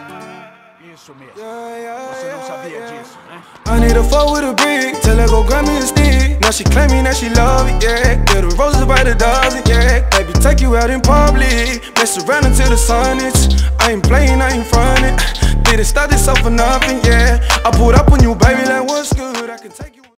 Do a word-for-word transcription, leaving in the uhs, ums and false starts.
Isso mesmo. Você não sabia disso, né? I need a fuck with a brick, tell her go grab me a stick. Now she claiming that she love it, yeah. Get the roses by the dozen, yeah. Baby, take you out in public, mess around until the sun hits. I ain't playing, I ain't frontin'. Didn't start this off for nothing, yeah. I pulled up on you, baby, like what's good.